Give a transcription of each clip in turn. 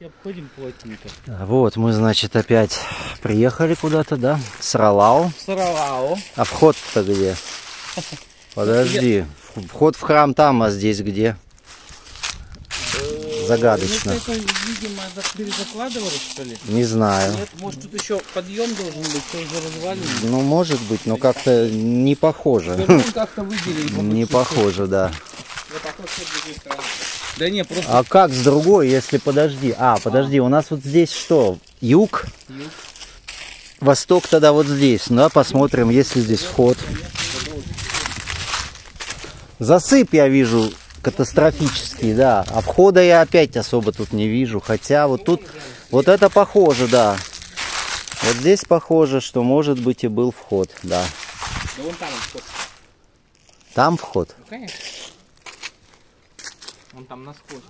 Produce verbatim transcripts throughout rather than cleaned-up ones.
Обходим плотненько. Вот мы, значит, опять приехали куда-то, да? Саралау. Саралау. А вход-то где? Подожди. Вход в храм там, а здесь где? Загадочно. Ну, это, видимо, перезакладывали, что ли? Не знаю. Нет, может, тут еще подъем должен быть, все уже развалено. Ну, может быть, но как-то не похоже. Как-то выделили. Не похоже, да. Да не, просто... А как с другой, если подожди? А, подожди, у нас вот здесь что? Юг? Юг. Восток тогда вот здесь. Да, посмотрим, есть ли здесь вход. Засып я вижу катастрофический, да. А входа я опять особо тут не вижу. Хотя вот тут, вот это похоже, да. Вот здесь похоже, что может быть и был вход, да. Да вон там вход. Там вход? Ну, конечно. Вон там на сходе.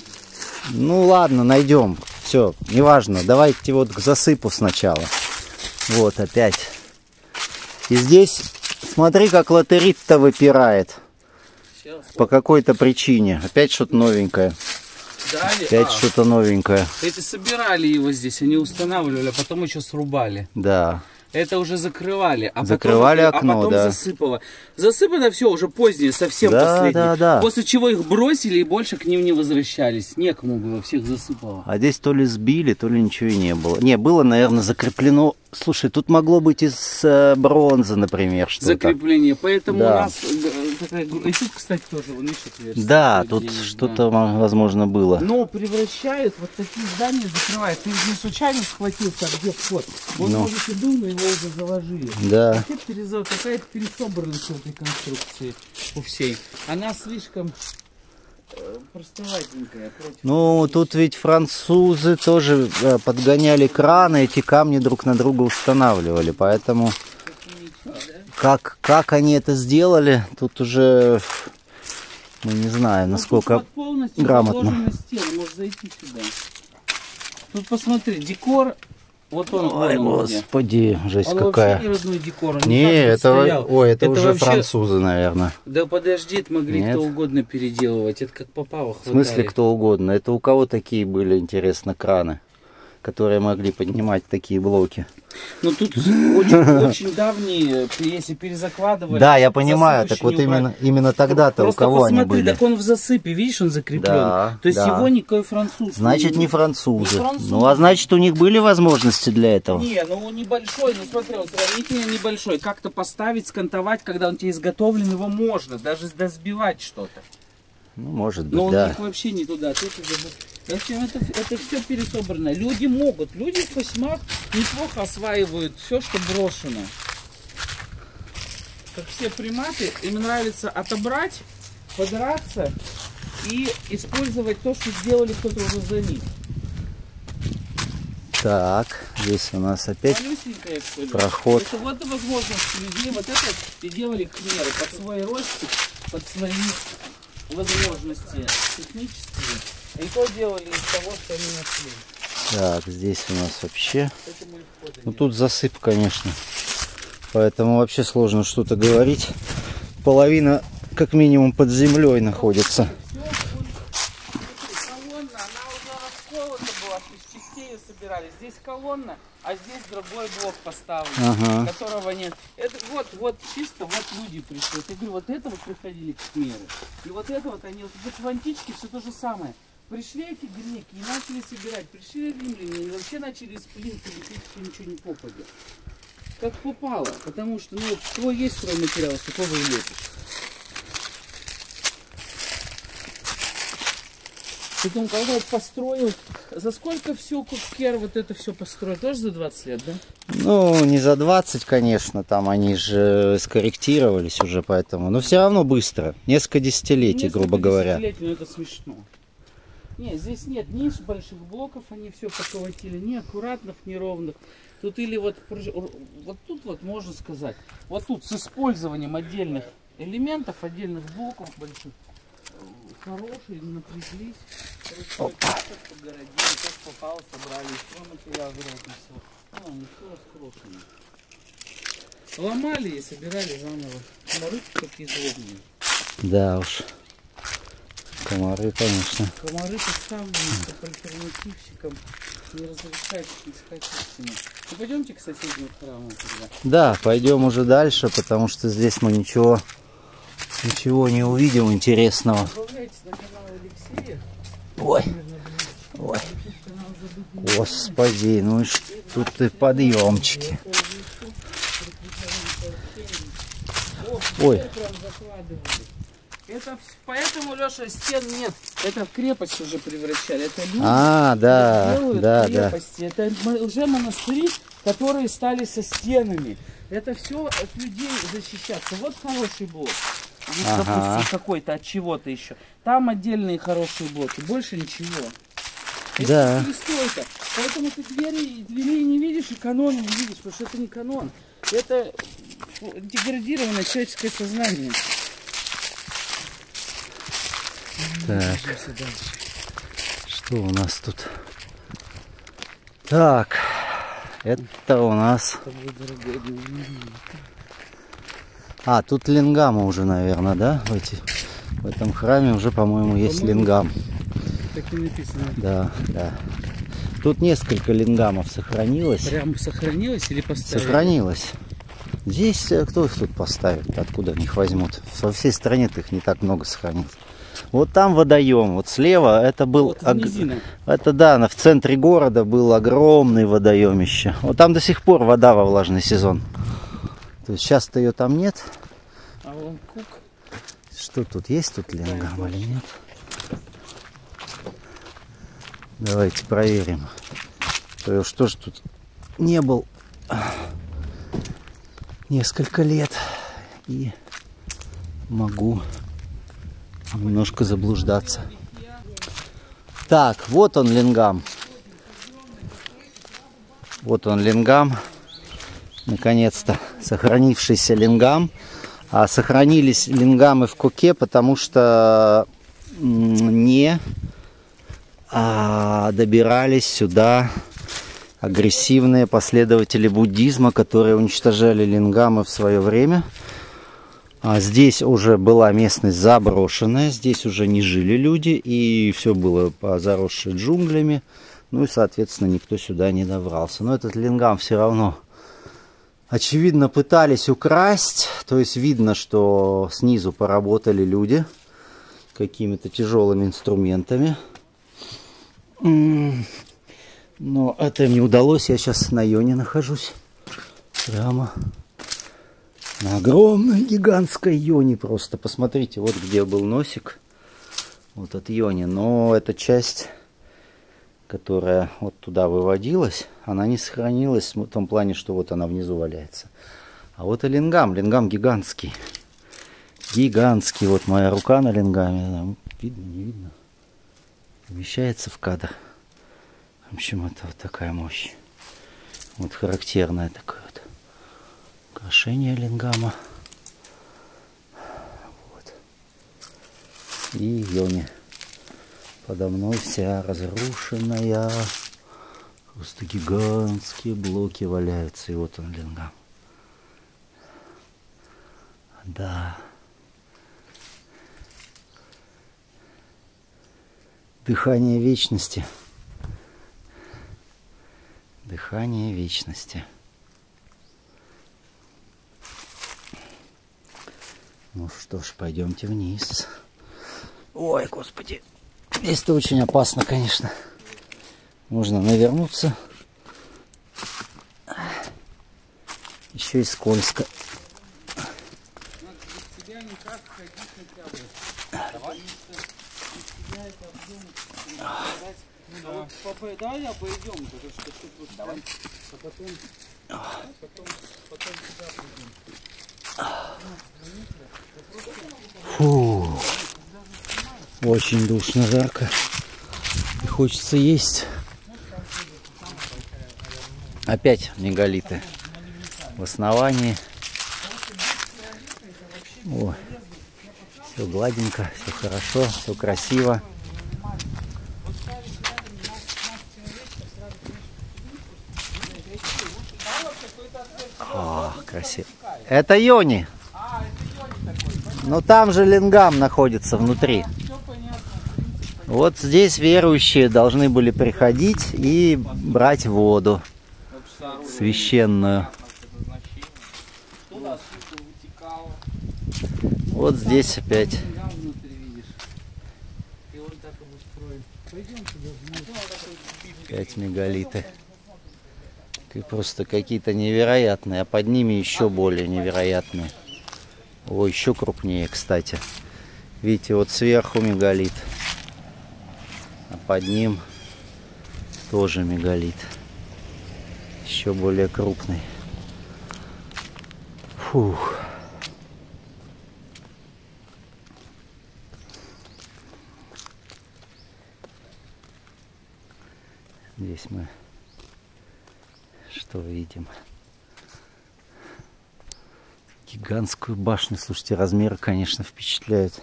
Ну ладно, найдем. Все, неважно. Давайте вот к засыпу сначала. Вот опять. И здесь, смотри, как латерит-то выпирает. Сейчас. По какой-то причине. Опять что-то новенькое. Дали? Опять а, что-то новенькое. Эти собирали его здесь, они устанавливали, а потом еще срубали. Да. Это уже закрывали, а Закрывали потом, окно, а потом да. засыпало. Засыпано все уже позднее, совсем Да, последнее. да, да. После чего их бросили и больше к ним не возвращались. Некому было, всех засыпало. А здесь то ли сбили, то ли ничего и не было. Не, было, наверное, закреплено. Слушай, тут могло быть из э, бронзы, например, что-то. Закрепление. Поэтому да. у нас э, такая... И тут, кстати, тоже, вон видишь, отверстие. Да, тут что-то, да, возможно, было. Но превращают, вот такие здания закрывают. Ты не случайно схватился, а где вход? Он, ну. может, и был, но его уже заложили. Да. А теперь перезов... какая-то пересобранность этой конструкции у всей. Она слишком э, простоватенькая. Ну, тут ведь французы тоже э, подгоняли краны, эти камни друг на друга устанавливали. Поэтому как, как они это сделали, тут уже мы не знаем, насколько ну, грамотно. Стену, можешь зайти сюда. Тут посмотри, декор. Вот он, Ой, он господи, где. жесть он какая. Вообще не родной декор, он не, это, ой, это, это уже вообще... французы, наверное. Да подожди, это могли Нет. кто угодно переделывать. Это как попало. В смысле кто угодно? Это у кого такие были, интересно, краны, которые могли поднимать такие блоки? Ну тут очень, очень давние, если перезакладывали. Да, я понимаю, так вот именно, именно тогда-то у кого посмотри, они были? Так он в засыпе, видишь, он закреплен. Да, То есть да. его никакой француз. Значит, не французы. не французы. Ну, а значит, у них были возможности для этого? Не, ну он небольшой, ну смотри, он сравнительно небольшой. Как-то поставить, скантовать, когда он тебе изготовлен, его можно, даже сбивать что-то. Ну, может быть, Но у да. них вообще не туда. Тут в общем, это, это все пересобрано. Люди могут. Люди в Косьмах неплохо осваивают все, что брошено. Как все приматы, им нравится отобрать, подраться и использовать то, что сделали кто-то уже за них. Так, здесь у нас опять проход. Это вот возможности людей. Вот это и делали, к примеру, под свой ростик, под свои возможности технические. И то делали из того, что они нашли. Так, здесь у нас вообще... Ну тут засып, конечно. Поэтому вообще сложно что-то говорить. Половина, как минимум, под землей находится. Колонна, она уже расколота была, из частей собирали. Здесь колонна, а здесь другой блок поставлен, ага. Которого нет. Это вот, вот чисто, вот люди пришли. Я говорю, вот это вот приходили к миру. И вот это вот они, вот в античке все то же самое. Пришли эти греки и начали собирать, пришли римляне и вообще начали из плинки лепить, что ничего не попадет. Как попало, потому что, ну, свой есть стройматериал, с такого и лепишь. Потом, когда вот построил, за сколько все Кукер вот это все построил? Тоже за двадцать лет, да? Ну, не за двадцать, конечно, там они же скорректировались уже, поэтому, но все равно быстро, несколько десятилетий, несколько грубо говоря. Десятилетий, но это смешно. Нет, здесь нет ни больших блоков, они все поколотили, ни аккуратных, ни ровных. Тут или вот, вот тут вот можно сказать, вот тут с использованием отдельных элементов, отдельных блоков больших, хорошие, напряглись, как погородили, как попало, собрали, все материал вероятно, ну, не все раскрошено. Ломали и собирали заново. Смотрите, какие злобные. Да уж. Комары, конечно. Комары поставлены, чтобы альтернативщикам не разрешать искать истину. Ну, пойдемте к соседнему храму тогда. Да, пойдем уже дальше, потому что здесь мы ничего, ничего не увидим интересного. Добавляйтесь на канал Алексея. Ой, ой, господи, ну и что тут и подъемчики. Ой. Это, поэтому, Леша, стен нет. Это в крепость уже превращали. Это люди а, да, делают да, крепости. да. Это лже-монастыри, которые стали со стенами. Это все от людей защищаться. Вот хороший блок. Вот, ага. допустим, какой-то от чего-то еще. Там отдельные хорошие блоки. Больше ничего. Это Да. перестройка. Поэтому ты двери, дверей не видишь и канона не видишь, потому что это не канон. Это деградированное человеческое сознание. Так, что у нас тут? Так, это у нас... А, тут лингамы уже, наверное, да? В, эти... в этом храме уже, по-моему, есть лингам. Так и написано. Да, да. Тут несколько лингамов сохранилось. Прям сохранилось или поставили? Сохранилось. Здесь кто их тут поставит? Откуда они их возьмут? Во всей стране-то их не так много сохранилось. Вот там водоем, вот слева это был, Вот, ог... низина. это да, в центре города был огромный водоемище. Вот там до сих пор вода во влажный сезон. То есть сейчас-то ее там нет. А вон кук. Что тут есть тут лингам или нет? Давайте проверим. То есть, что ж тут не был несколько лет и могу немножко заблуждаться. Так, вот он лингам. Вот он лингам. Наконец-то сохранившийся лингам. А сохранились лингамы в Коке, потому что не а, добирались сюда агрессивные последователи буддизма, которые уничтожали лингамы в свое время. А здесь уже была местность заброшенная, здесь уже не жили люди, и все было заросшее джунглями. Ну и, соответственно, никто сюда не добрался. Но этот лингам все равно, очевидно, пытались украсть. То есть видно, что снизу поработали люди какими-то тяжелыми инструментами. Но это им не удалось. Я сейчас на Йоне нахожусь. Прямо на огромной гигантской Йоне просто. Посмотрите, вот где был носик. Вот от Йони. Но эта часть, которая вот туда выводилась, она не сохранилась в том плане, что вот она внизу валяется. А вот и лингам. Лингам гигантский. Гигантский. Вот моя рука на лингаме. Видно, не видно? Вмещается в кадр. В общем, это вот такая мощь. Вот характерное такое вот украшение лингама. Вот. И Йони подо мной вся разрушенная. Просто гигантские блоки валяются. И вот он лингам. Да. Дыхание вечности. Дыхание вечности. Ну что ж, пойдемте вниз. Ой, господи. Здесь-то очень опасно, конечно. Можно навернуться. Еще и скользко. Давай обойдем, потому что тут вот давай. А потом, а потом, потом сюда пойдем. Фу. Очень душно, жарко. И хочется есть. Опять мегалиты в основании. О, все гладенько, все хорошо, все красиво. О, красиво. Это Йони. Но там же лингам находится внутри. Вот здесь верующие должны были приходить и брать воду священную. Вот здесь опять опять мегалиты. И просто какие-то невероятные, а под ними еще более невероятные. О, еще крупнее, кстати. Видите, вот сверху мегалит, а под ним тоже мегалит. Еще более крупный. Фух. Здесь мы что видим? Гигантскую башню. Слушайте, размеры, конечно, впечатляют.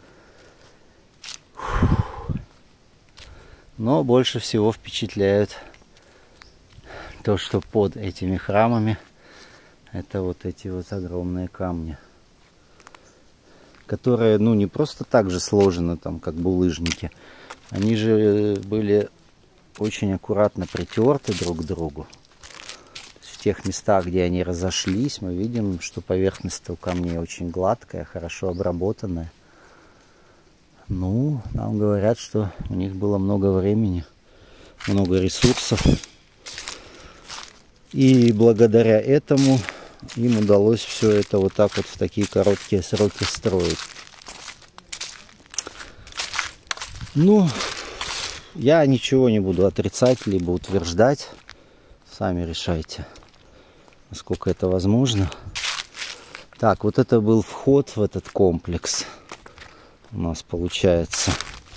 Фух. Но больше всего впечатляют то, что под этими храмами это вот эти вот огромные камни, которые, ну, не просто так же сложены, там, как булыжники. Они же были очень аккуратно притерты друг к другу. В тех местах, где они разошлись, мы видим, что поверхность у камней очень гладкая, хорошо обработанная. Ну, нам говорят, что у них было много времени, много ресурсов. И благодаря этому им удалось все это вот так вот в такие короткие сроки строить. Ну, я ничего не буду отрицать, либо утверждать. Сами решайте, насколько это возможно. Так, вот это был вход в этот комплекс. У нас получается.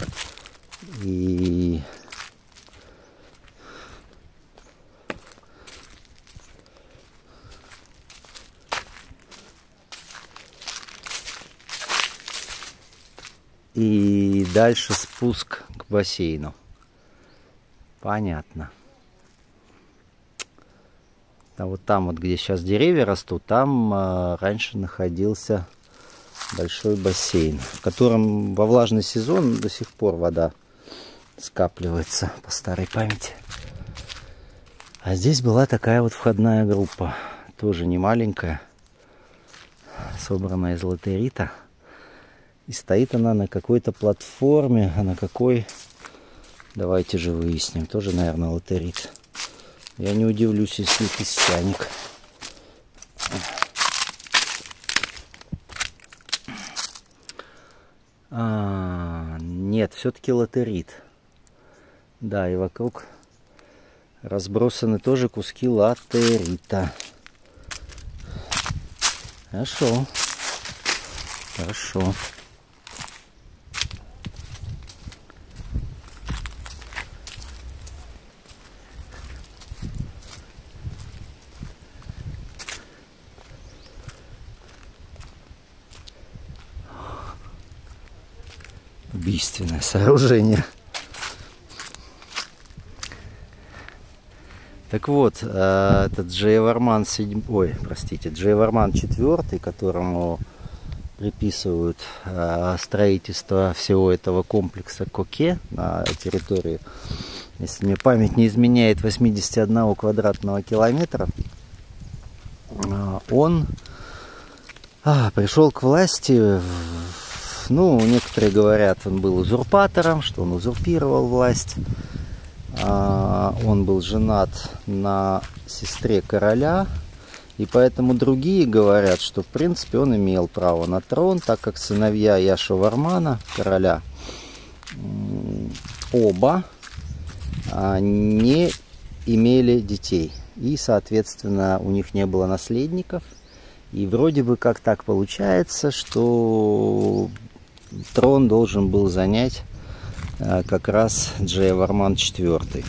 И И дальше спуск к бассейну. Понятно. А вот там, вот где сейчас деревья растут, там а, раньше находился большой бассейн, в котором во влажный сезон до сих пор вода скапливается по старой памяти. А здесь была такая вот входная группа, тоже не маленькая, собранная из латерита. И стоит она на какой-то платформе, а на какой, давайте же выясним, тоже, наверное, латерит. Я не удивлюсь, если песчаник. А, нет, все-таки латерит. Да, и вокруг разбросаны тоже куски латерита. Хорошо. Хорошо. Убийственное сооружение. Так вот, этот Джейварман седьмой, ой, простите, Джейварман четвёртый, которому приписывают строительство всего этого комплекса Коке на территории, если мне память не изменяет, восемьдесят один квадратного километра, он а, пришел к власти. Ну, некоторые говорят, он был узурпатором, что он узурпировал власть. А, он был женат на сестре короля. И поэтому другие говорят, что в принципе он имел право на трон, так как сыновья Яшовармана, короля, оба не имели детей. И, соответственно, у них не было наследников. И вроде бы как так получается, что трон должен был занять как раз Джейварман четвёртый.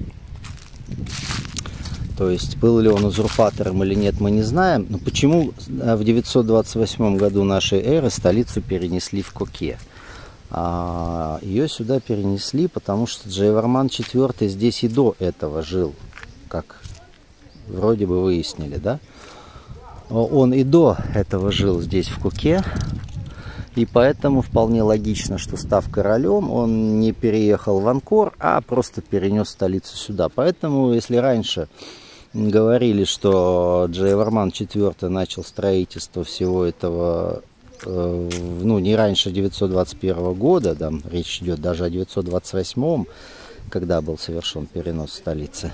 То есть, был ли он узурпатором или нет, мы не знаем. Но почему в девятьсот двадцать восьмом году нашей эры столицу перенесли в Коке? А ее сюда перенесли, потому что Джейварман четвёртый здесь и до этого жил, как вроде бы выяснили, да? Он и до этого жил здесь, в Коке. И поэтому вполне логично, что став королем, он не переехал в Анкор, а просто перенес столицу сюда. Поэтому, если раньше говорили, что Джайварман четвёртый начал строительство всего этого, э, ну, не раньше девятьсот двадцать первого года, там речь идет даже о девятьсот двадцать восьмом, когда был совершен перенос столицы.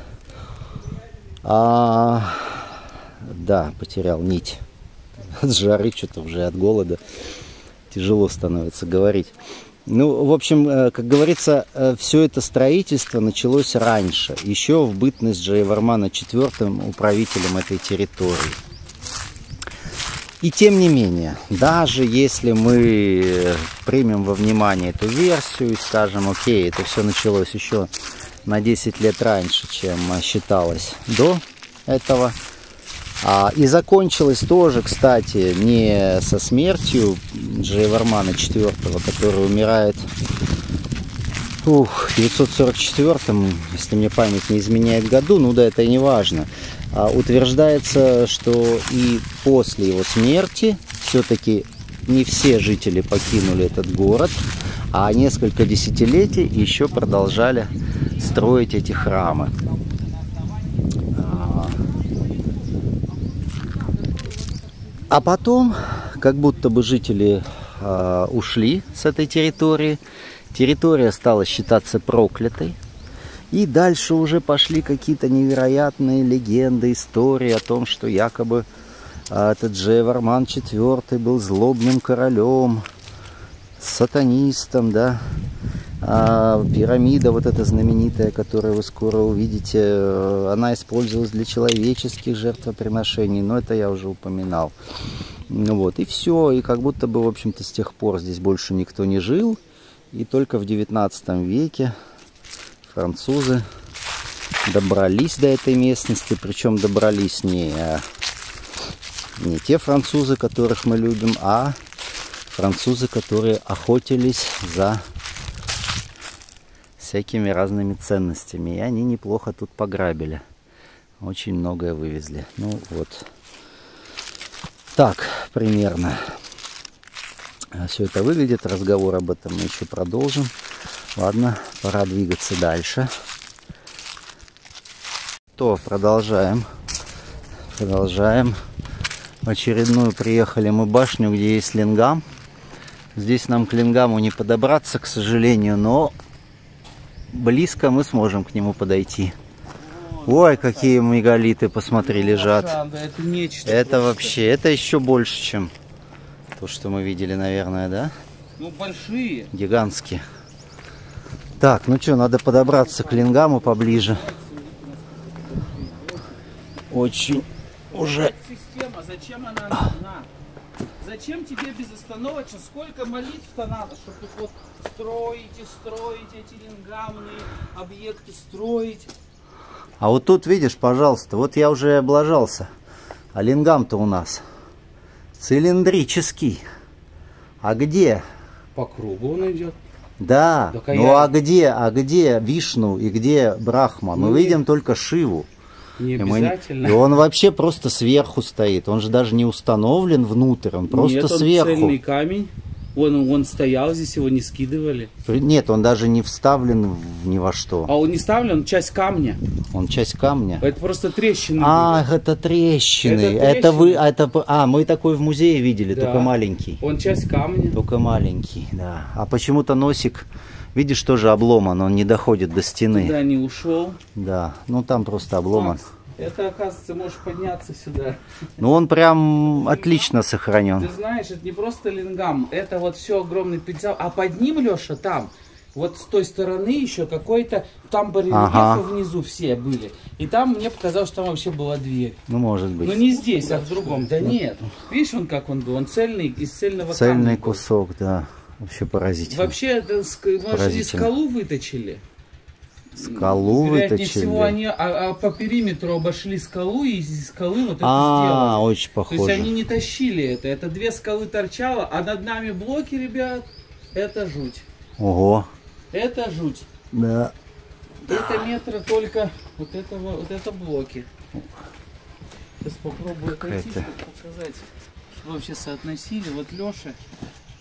А, да, потерял нить от жары, что-то уже от голода. Тяжело становится говорить. Ну, в общем, как говорится, все это строительство началось раньше, еще в бытность Джайвармана четвёртым управителем этой территории. И тем не менее, даже если мы примем во внимание эту версию и скажем, окей, это все началось еще на десять лет раньше, чем считалось до этого, А, и закончилось тоже, кстати, не со смертью Джайвармана четвёртого, который умирает ух, в девятьсот сорок четвёртом, если мне память не изменяет году, ну да, это и не важно. А, утверждается, что и после его смерти все-таки не все жители покинули этот город, а несколько десятилетий еще продолжали строить эти храмы. А потом, как будто бы жители э, ушли с этой территории, территория стала считаться проклятой, и дальше уже пошли какие-то невероятные легенды, истории о том, что якобы э, этот Джайварман четвёртый был злобным королем, сатанистом, да. А пирамида вот эта знаменитая, которую вы скоро увидите, она использовалась для человеческих жертвоприношений, но это я уже упоминал. Ну вот, и все, и как будто бы, в общем-то, с тех пор здесь больше никто не жил, и только в девятнадцатом веке французы добрались до этой местности, причем добрались не, не те французы, которых мы любим, а французы, которые охотились за всякими разными ценностями. И они неплохо тут пограбили. Очень многое вывезли. Ну вот. Так, примерно. Все это выглядит. Разговор об этом мы еще продолжим. Ладно, пора двигаться дальше. То, продолжаем. Продолжаем. В очередную приехали мы башню, где есть лингам. Здесь нам к лингаму не подобраться, к сожалению, но близко мы сможем к нему подойти. Ой, какие мегалиты, посмотри, лежат. Это нечто. Это вообще, это еще больше, чем то, что мы видели, наверное, да? Ну, большие. Гигантские. Так, ну что, надо подобраться к лингаму поближе. Очень уже... Система, зачем она нужна? Зачем тебе безостановочно, сколько молитв-то надо, чтобы тут вот строить и строить эти лингамные объекты, строить? А вот тут, видишь, пожалуйста, вот я уже облажался. А лингам-то у нас цилиндрический. А где? По кругу он идет. Да, так, а ну я... а где, а где Вишну и где Брахма? Мы ну, видим и... только Шиву. Не обязательно. И, мы... и он вообще просто сверху стоит. Он же даже не установлен внутрь, он просто Нет, он сверху. Цельный камень. Он, он стоял здесь, его не скидывали. Нет, он даже не вставлен в ни во что. А он не вставлен, он часть камня. Он часть камня. Это просто трещины. А, были. это трещины. Это, трещины. это вы, это, а, мы такой в музее видели, да. Только маленький. Он часть камня. Только маленький, да. А почему-то носик, видишь, тоже обломан, он не доходит до стены. Туда не ушел. Да, ну там просто обломан. Макс, это, оказывается, можешь подняться сюда. Ну он прям отлично сохранен. Ты знаешь, это не просто лингам, это вот все огромный пейзаж. А под ним, Леша, там, вот с той стороны еще какой-то, там барельефы ага. внизу все были. И там мне показалось, что там вообще была дверь. Ну может быть. Но не здесь, а в другом. Да нет. Видишь, он как он был, он цельный, из цельного Цельный камня. Цельный был. кусок, да. Вообще поразительно. Вообще, это, может, здесь скалу выточили. Скалу Вероятнее выточили. всего они а, а по периметру обошли скалу и из скалы вот это а, сделали. Очень похоже. То есть они не тащили это. Это две скалы торчало, а над нами блоки, ребят. Это жуть. Ого. Это жуть. Да. Это метра только вот этого, вот это блоки. Сейчас попробую отойти, чтобы показать, чтобы вообще соотносили. Вот Леша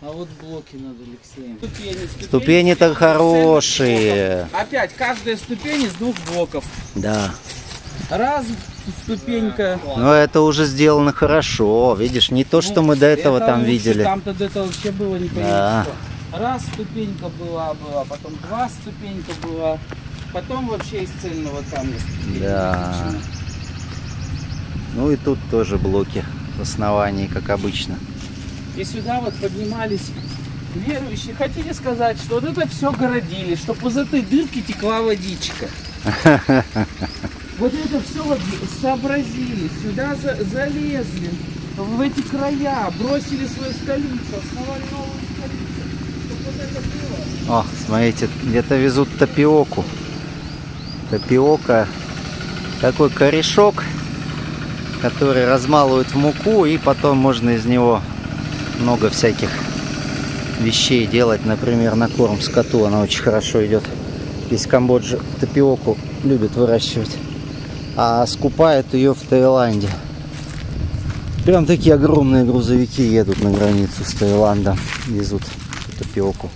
А вот блоки над Алексеем. Ступени, Ступени-то хорошие. Опять, каждая ступень из двух блоков. Да. Раз ступенька. Но это уже сделано хорошо. Видишь, не то, что ну, мы до этого это там лучше, видели. Там-то до этого вообще было не понятно. Да. Раз ступенька была, была, потом два ступенька была. Потом вообще из цельного камня. Да. Ну и тут тоже блоки в основании, как обычно. И сюда вот поднимались верующие. Хотите сказать, что вот это все городили, чтобы из этой дырки текла водичка. Вот это все вот сообразили, сюда за, залезли, в эти края, бросили свою столицу, основали новую столицу. Чтобы вот это было. О, смотрите, где-то везут тапиоку. Тапиока, такой корешок, который размалывают в муку, и потом можно из него много всяких вещей делать, например, на корм скоту. Она очень хорошо идет. Здесь в Камбодже тапиоку любят выращивать, а скупают ее в Таиланде. Прям такие огромные грузовики едут на границу с Таиландом, везут тапиоку.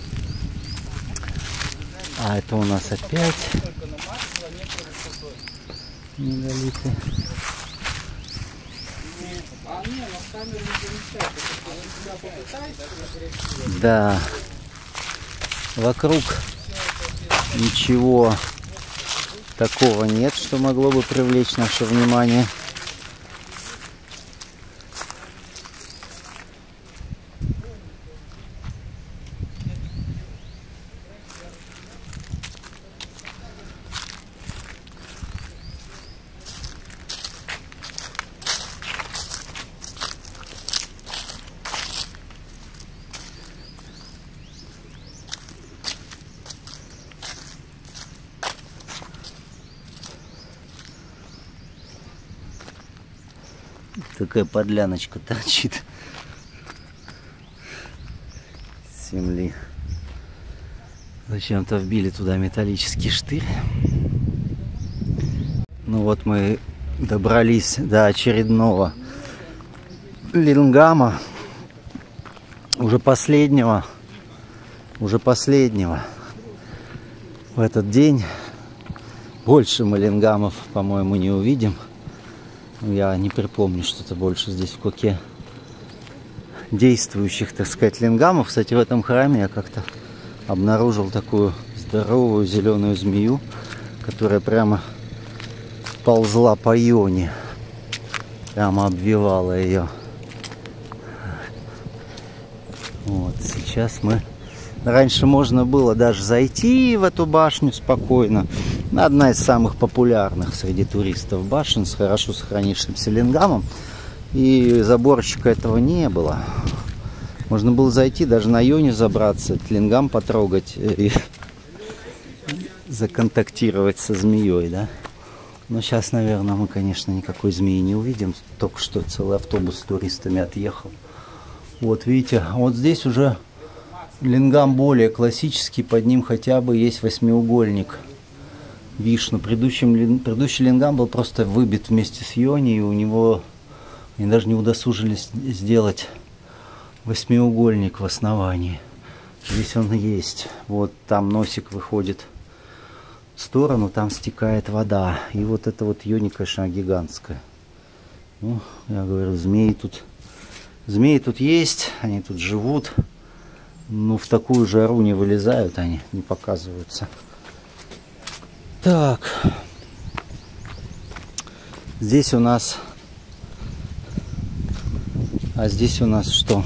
А это у нас опять недолитый. Да, вокруг ничего такого нет, что могло бы привлечь наше внимание. Такая подляночка торчит с земли. Зачем-то вбили туда металлический штырь. Ну вот мы добрались до очередного лингама. Уже последнего. Уже последнего. В этот день. Больше мы лингамов, по-моему, не увидим. Я не припомню что-то больше здесь в Коке действующих, так сказать, лингамов. Кстати, в этом храме я как-то обнаружил такую здоровую зеленую змею, которая прямо ползла по ионе. Прямо обвивала ее. Вот, сейчас мы... Раньше можно было даже зайти в эту башню спокойно. Одна из самых популярных среди туристов башен с хорошо сохранившимся лингамом. И заборчика этого не было. Можно было зайти, даже на ионе забраться, лингам потрогать и законтактировать со змеей, да? Но сейчас, наверное, мы, конечно, никакой змеи не увидим. Только что целый автобус с туристами отъехал. Вот, видите, вот здесь уже лингам более классический, под ним хотя бы есть восьмиугольник. Вишну. Предыдущий, предыдущий лингам был просто выбит вместе с иони, и у него они даже не удосужились сделать восьмиугольник в основании. Здесь он есть. Вот там носик выходит в сторону, там стекает вода. И вот эта вот иони, конечно, гигантская. Ну, я говорю, змеи тут, змеи тут есть, они тут живут. Но в такую жару не вылезают они, не показываются. Так, здесь у нас, а здесь у нас что?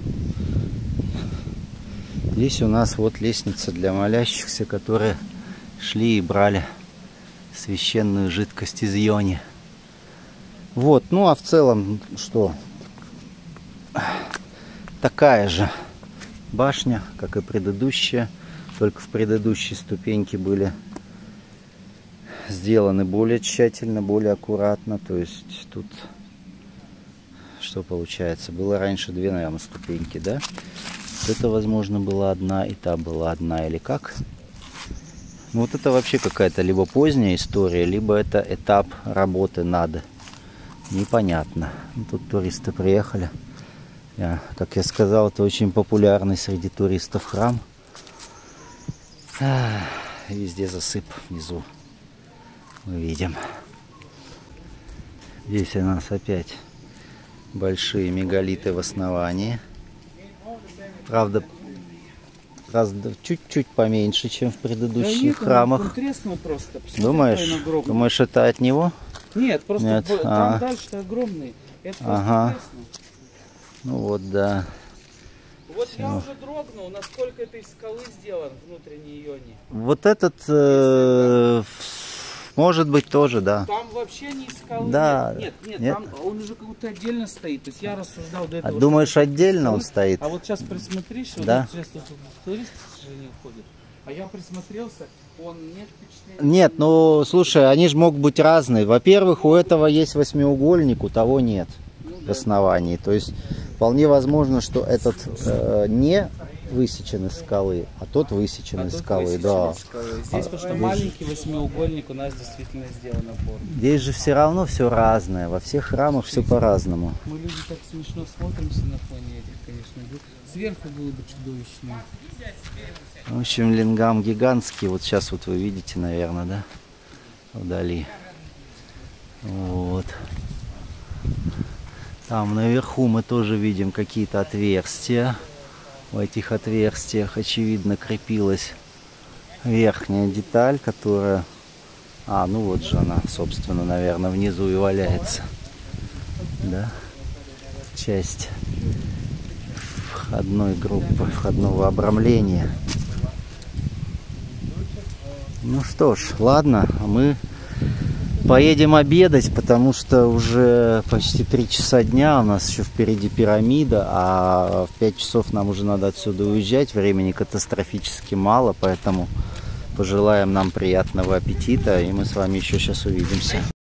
Здесь у нас вот лестница для молящихся, которые шли и брали священную жидкость из иони. Вот, ну а в целом что? Такая же башня, как и предыдущая, только в предыдущей ступеньки были сделаны более тщательно, более аккуратно. То есть тут что получается? Было раньше две, наверное, ступеньки, да? Это, возможно, была одна, и та была одна, или как? Ну, вот это вообще какая-то либо поздняя история, либо это этап работы над. Непонятно. Тут туристы приехали. Я, как я сказал, это очень популярный среди туристов храм. А, везде засып внизу. Мы видим. Здесь у нас опять большие мегалиты в основании. Правда, раз чуть-чуть поменьше, чем в предыдущих да нет, храмах. Он треснул просто. Посмотри, Думаешь? Думаешь, это от него? Нет, просто Нет. там А. дальше огромный. Это просто Ага. треснул. Ну вот, да. Вот Всё. я уже дрогнул, насколько этой скалы сделан внутренний ионий. Вот этот, э, может быть, тоже, да. Там вообще не скалы. Да. Нет, нет, Нет? там он уже как будто отдельно стоит. То есть я рассуждал до А этого. думаешь, что- отдельно он стоит? А вот сейчас присмотришь, вот Да. сейчас тут туристы, к сожалению, ходят. А я присмотрелся, он нет впечатления. Нет, ну, слушай, они же могут быть разные. Во-первых, у этого есть восьмиугольник, у того нет в основании. То есть вполне возможно, что этот э, не высечен из скалы, а тот высечен А из тут скалы, высечен да. из скалы. Здесь, потому что маленький восьмиугольник у нас действительно сделан опор. Здесь же все равно все разное, во всех храмах все по-разному. Мы люди так смешно смотримся на фоне этих, конечно. Сверху было бы чудовищно. В общем, лингам гигантский. Вот сейчас вот вы видите, наверное, да? Вдали. Вот. Там наверху мы тоже видим какие-то отверстия. В этих отверстиях, очевидно, крепилась верхняя деталь, которая... А, ну вот же она, собственно, наверное, внизу и валяется. Да? Часть входной группы, входного обрамления. Ну что ж, ладно, мы поедем обедать, потому что уже почти три часа дня, у нас еще впереди пирамида, а в пять часов нам уже надо отсюда уезжать, времени катастрофически мало, поэтому пожелаем нам приятного аппетита, и мы с вами еще сейчас увидимся.